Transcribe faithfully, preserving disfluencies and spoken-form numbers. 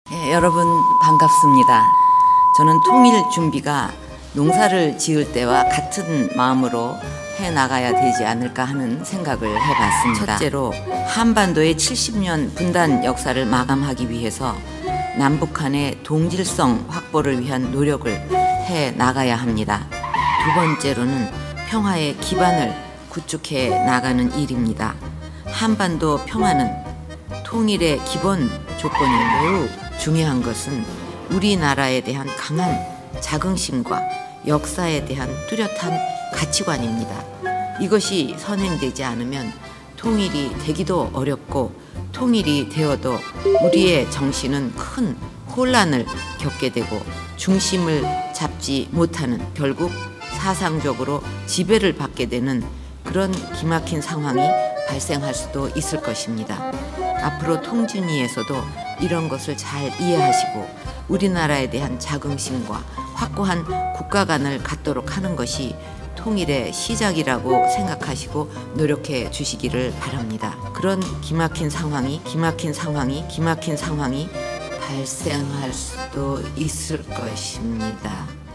네, 여러분 반갑습니다. 저는 통일 준비가 농사를 지을 때와 같은 마음으로 해 나가야 되지 않을까 하는 생각을 해봤습니다. 첫째로 한반도의 칠십 년 분단 역사를 마감하기 위해서 남북한의 동질성 확보를 위한 노력을 해 나가야 합니다. 두 번째로는 평화의 기반을 구축해 나가는 일입니다. 한반도 평화는 통일의 기본 조건이 매우 중요한 것은 우리나라에 대한 강한 자긍심과 역사에 대한 뚜렷한 가치관입니다. 이것이 선행되지 않으면 통일이 되기도 어렵고 통일이 되어도 우리의 정신은 큰 혼란을 겪게 되고 중심을 잡지 못하는, 결국 사상적으로 지배를 받게 되는 그런 기막힌 상황이 발생할 수도 있을 것입니다. 앞으로 통준위에서도 이런 것을 잘 이해하시고 우리나라에 대한 자긍심과 확고한 국가관을 갖도록 하는 것이 통일의 시작이라고 생각하시고 노력해 주시기를 바랍니다. 그런 기막힌 상황이 기막힌 상황이 기막힌 상황이 발생할 수도 있을 것입니다.